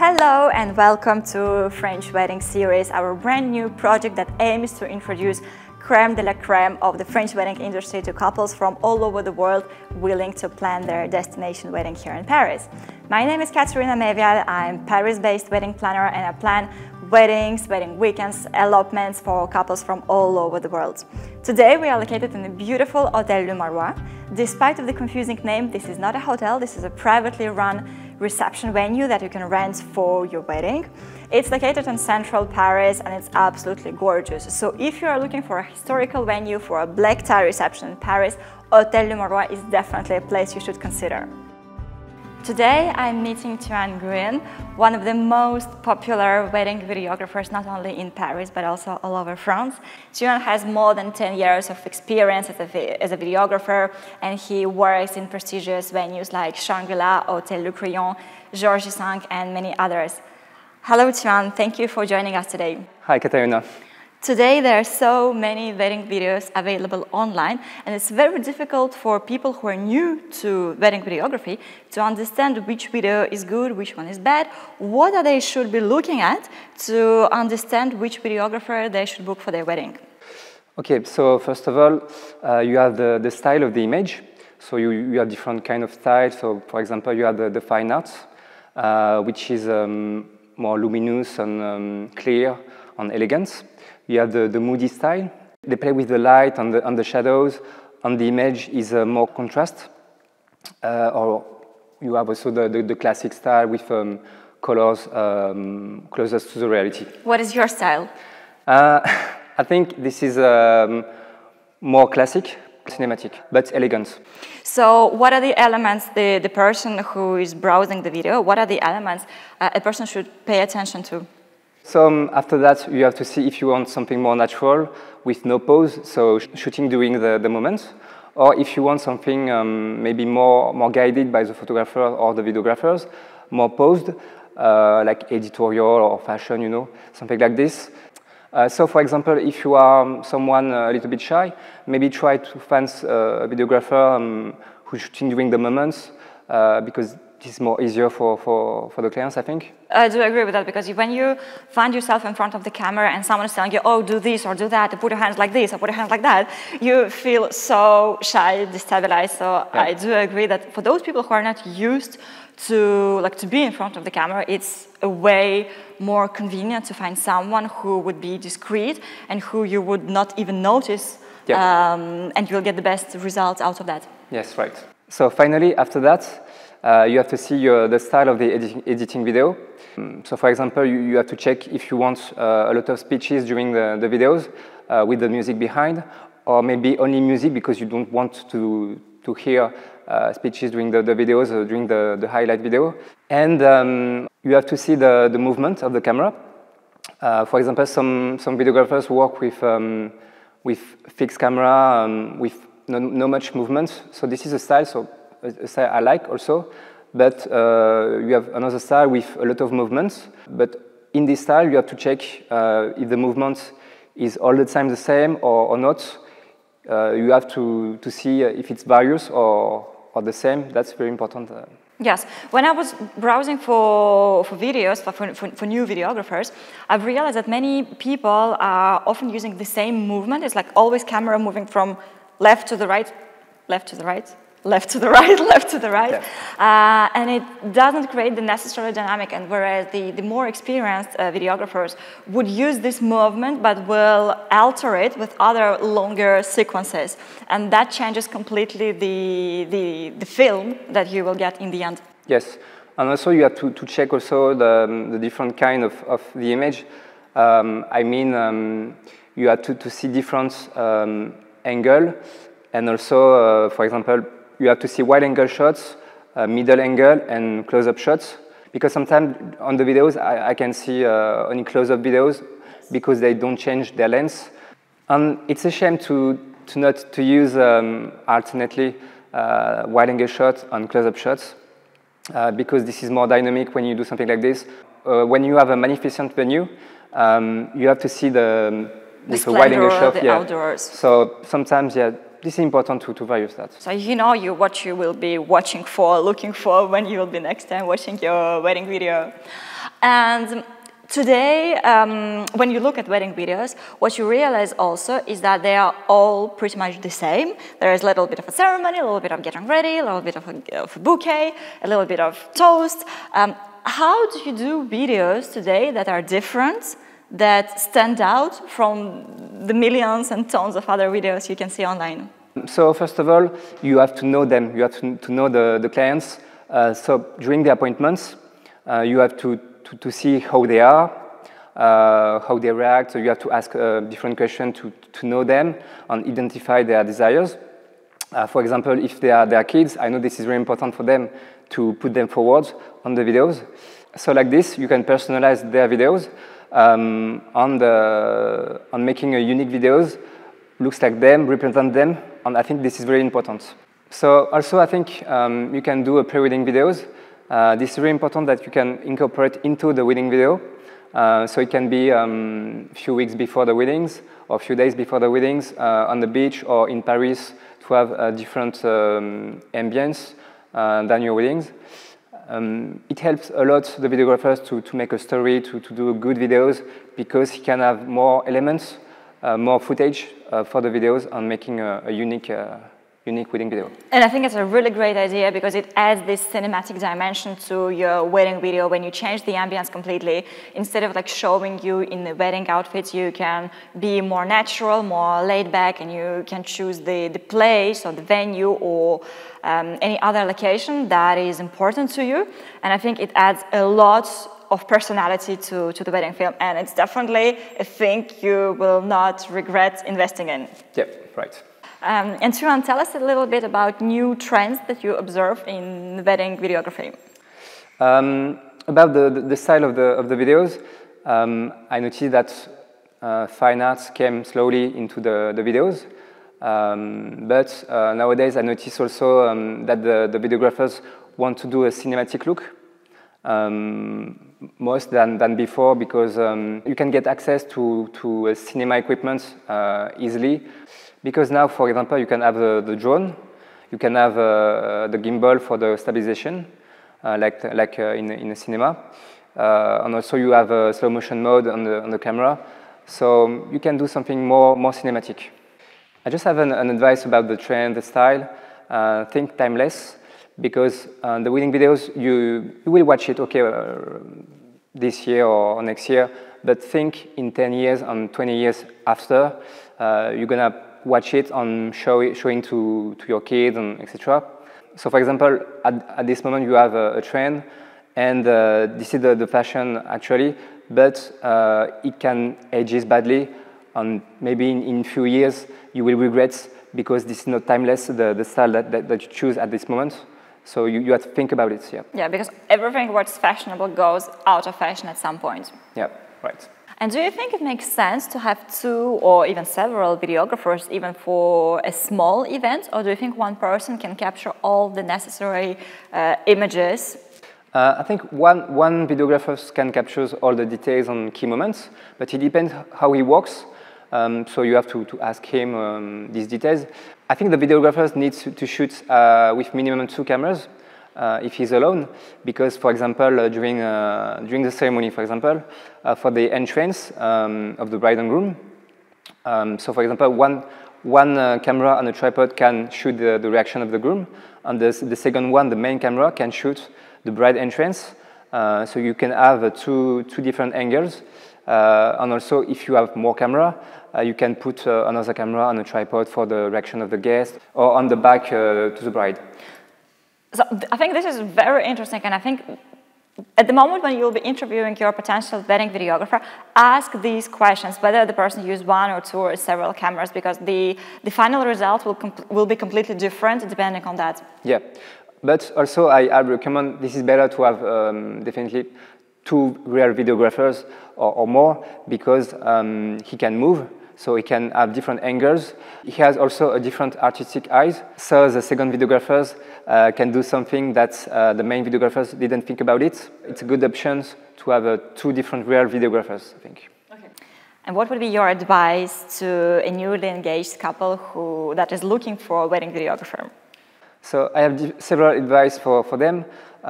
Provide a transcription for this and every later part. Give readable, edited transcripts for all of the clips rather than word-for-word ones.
Hello and welcome to French Wedding Series, our brand new project that aims to introduce crème de la crème of the French wedding industry to couples from all over the world willing to plan their destination wedding here in Paris. My name is Katerina Mevial. I'm Paris-based wedding planner and I plan weddings, wedding weekends, elopements for couples from all over the world. Today we are located in the beautiful Hôtel Le Marois. Despite of the confusing name, this is not a hotel, this is a privately run reception venue that you can rent for your wedding. It's located in central Paris and it's absolutely gorgeous. So if you are looking for a historical venue for a black tie reception in Paris, Hôtel Le Marois is definitely a place you should consider. Today I'm meeting Thuan Nguyen, one of the most popular wedding videographers not only in Paris but also all over France. Thuan has more than 10 years of experience as a videographer and he works in prestigious venues like Shangri-La, Hôtel Le Crillon, Georges V and many others. Hello Thuan, thank you for joining us today. Hi Katerina. Today there are so many wedding videos available online and it's very difficult for people who are new to wedding videography to understand which video is good, which one is bad, what they should be looking at to understand which videographer they should book for their wedding. Okay, so first of all, you have the style of the image. So you have different kind of styles. So for example, you have the fine arts, which is more luminous and clear and elegant. You have the moody style. They play with the light and the shadows, and the image is more contrast. Or you have also the classic style with colors closest to the reality. What is your style? I think this is more classic, cinematic, but elegant. So what are the elements, the person who is browsing the video, what are the elements a person should pay attention to? So after that, you have to see if you want something more natural with no pose, so shooting during the moment, or if you want something maybe more guided by the photographer or the videographers, more posed, like editorial or fashion, you know, something like this. So for example, if you are someone a little bit shy, maybe try to find a videographer who's shooting during the moments, because it's more easier for the clients, I think. I do agree with that, because when you find yourself in front of the camera and someone is telling you, oh, do this or do that, put your hands like this or put your hands like that, you feel so shy, destabilized. So yeah. I do agree that for those people who are not used to be in front of the camera, it's a way more convenient to find someone who would be discreet and who you would not even notice, yeah. And you'll get the best results out of that. Yes, right. So finally, after that, you have to see the style of the editing video. So for example, you have to check if you want a lot of speeches during the videos with the music behind, or maybe only music because you don't want to hear speeches during the videos or during the highlight video. And you have to see the movement of the camera. For example, some videographers work with fixed camera, with no much movement. So this is a style I like also, but you have another style with a lot of movements. But in this style, you have to check if the movement is all the time the same or not. You have to see if it's various or the same. That's very important. Yes, when I was browsing for videos, for new videographers, I've realized that many people are often using the same movement. It's like always camera moving from left to the right, left to the right, left to the right, left to the right. Yeah. And it doesn't create the necessary dynamic, and whereas the more experienced videographers would use this movement but will alter it with other longer sequences, and that changes completely the film that you will get in the end. Yes, and also you have to check also the different kind of the image. I mean, you have to see different angle, and also, for example, you have to see wide-angle shots, middle angle, and close-up shots. Because sometimes on the videos, I can see only close-up videos because they don't change their length. And it's a shame to not use alternately wide-angle shots and close-up shots because this is more dynamic when you do something like this. When you have a magnificent venue, you have to see the wide-angle shot. The outdoors. So sometimes, yeah. This is important to various that. So you know what you will be watching for, looking for when you will be next time watching your wedding video. And today, when you look at wedding videos, what you realize also is that they are all pretty much the same. There is a little bit of a ceremony, a little bit of getting ready, a little bit of a bouquet, a little bit of toast. How do you do videos today that are different, that stand out from the millions and tons of other videos you can see online? So first of all, you have to know them. You have to know the clients. So during the appointments, you have to see how they are, how they react. So you have to ask different questions to know them and identify their desires. For example, if they are kids, I know this is very important for them to put them forward on the videos. So like this, you can personalize their videos on making a unique videos, looks like them, represent them, and I think this is very important. So also I think you can do a pre-wedding videos. This is very important that you can incorporate into the wedding video. So it can be a few weeks before the weddings or a few days before the weddings on the beach or in Paris to have a different ambience than your weddings. It helps a lot the videographers to make a story, to do good videos, because he can have more elements, more footage for the videos and making a unique wedding video. And I think it's a really great idea because it adds this cinematic dimension to your wedding video. When you change the ambience completely, instead of like showing you in the wedding outfits, you can be more natural, more laid back, and you can choose the place or the venue or any other location that is important to you. And I think it adds a lot of personality to the wedding film, and it's definitely a thing you will not regret investing in. Yep, right. And Turan, tell us a little bit about new trends that you observe in wedding videography. About the style of the videos, I noticed that fine arts came slowly into the videos. But nowadays I notice also that the videographers want to do a cinematic look most than before, because you can get access to cinema equipment easily. Because now, for example, you can have the drone, you can have the gimbal for the stabilization, like in a cinema, and also you have a slow motion mode on the camera, so you can do something more cinematic. I just have an advice about the trend, the style. Think timeless, because the wedding videos you will watch it this year or next year, but think in 10 years and 20 years after, you're gonna watch it and showing to your kids and etc. So for example, at this moment you have a trend, and this is the fashion actually, but it can ages badly, and maybe in a few years you will regret, because this is not timeless, the style that you choose at this moment. So you have to think about it, yeah. Yeah, because everything what's fashionable goes out of fashion at some point. Yeah, right. And do you think it makes sense to have 2 or even several videographers even for a small event, or do you think one person can capture all the necessary images? I think one videographer can capture all the details and key moments, but it depends how he works. So you have to ask him these details. I think the videographers need to shoot with minimum 2 cameras if he's alone, because, for example, during the ceremony, for example, for the entrance of the bride and groom. So, for example, one camera on a tripod can shoot the reaction of the groom, and the second one, the main camera, can shoot the bride entrance. So you can have two different angles. And also, if you have more camera, you can put another camera on a tripod for the reaction of the guest, or on the back to the bride. So I think this is very interesting, and I think at the moment when you'll be interviewing your potential wedding videographer, ask these questions, whether the person used 1 or 2 or several cameras, because the final result will be completely different depending on that. Yeah, but also I recommend, this is better to have definitely 2 real videographers or more, because he can move. So he can have different angles. He has also a different artistic eyes. So the second videographers can do something that the main videographers didn't think about it. It's a good option to have 2 different real videographers, I think. Okay. And what would be your advice to a newly engaged couple that is looking for a wedding videographer? So I have several advice for them.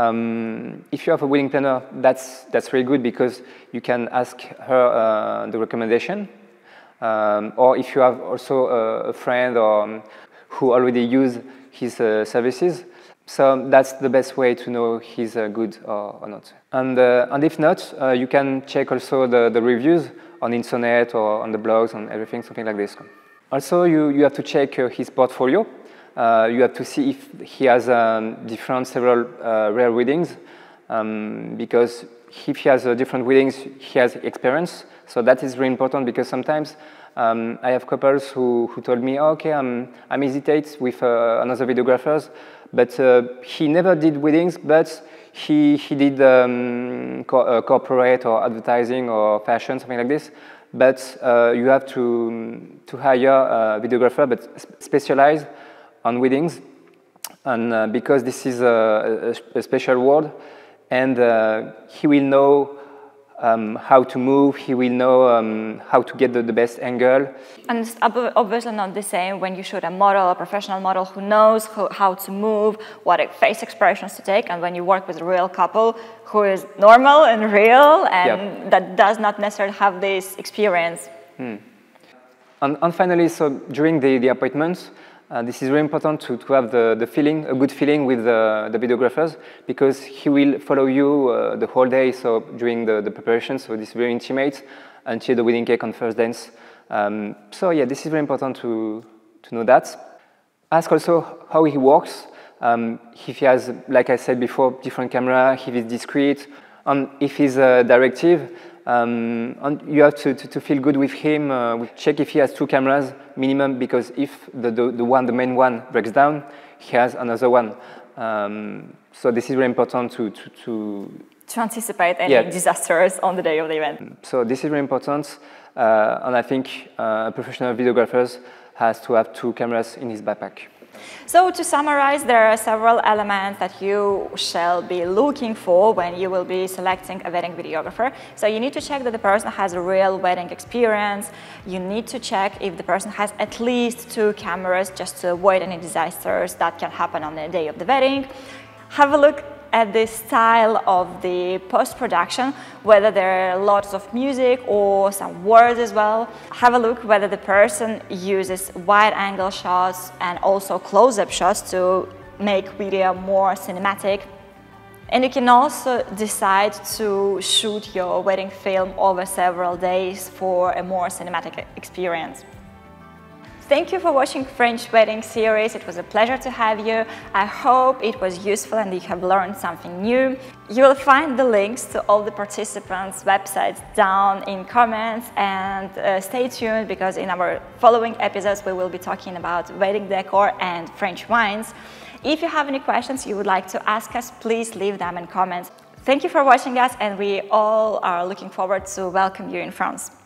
If you have a wedding planner, that's really good because you can ask her the recommendation. Or if you have also a friend or who already use his services, so that's the best way to know he's good or not. And if not, you can check also the reviews on internet or on the blogs and everything, something like this. Also, you have to check his portfolio. You have to see if he has several rare weddings, because if he has different weddings, he has experience. So that is really important because sometimes I have couples who told me, oh, okay, I'm hesitate with another videographers, but he never did weddings, but he did corporate or advertising or fashion, something like this. But you have to hire a videographer, but specialized on weddings, and because this is a special world, and he will know how to move, he will know how to get the best angle. And it's obviously not the same when you shoot a model, a professional model who knows how to move, what face expressions to take, and when you work with a real couple who is normal and real and that does not necessarily have this experience. And finally, so during the appointments, this is very important to have the feeling, a good feeling with the videographers, because he will follow you the whole day, so during the preparation, so this is very intimate until the wedding cake on first dance. So yeah, this is very important to know that. Ask also how he works, if he has, like I said before, different camera, if he's discreet, and if he's directive. And you have to feel good with him. Check if he has 2 cameras minimum, because if the main one breaks down, he has another one. So this is very important to anticipate any disasters on the day of the event. So this is very important, and I think a professional videographer has to have 2 cameras in his backpack. So to summarize, there are several elements that you shall be looking for when you will be selecting a wedding videographer. So you need to check that the person has a real wedding experience. You need to check if the person has at least 2 cameras, just to avoid any disasters that can happen on the day of the wedding. Have a look at the style of the post-production, whether there are lots of music or some words as well. Have a look whether the person uses wide-angle shots and also close-up shots to make video more cinematic. And you can also decide to shoot your wedding film over several days for a more cinematic experience. Thank you for watching French Wedding series. It was a pleasure to have you. I hope it was useful and you have learned something new. You will find the links to all the participants' websites down in comments, and stay tuned because in our following episodes we will be talking about wedding decor and French wines. If you have any questions you would like to ask us, please leave them in comments. Thank you for watching us, and we all are looking forward to welcome you in France.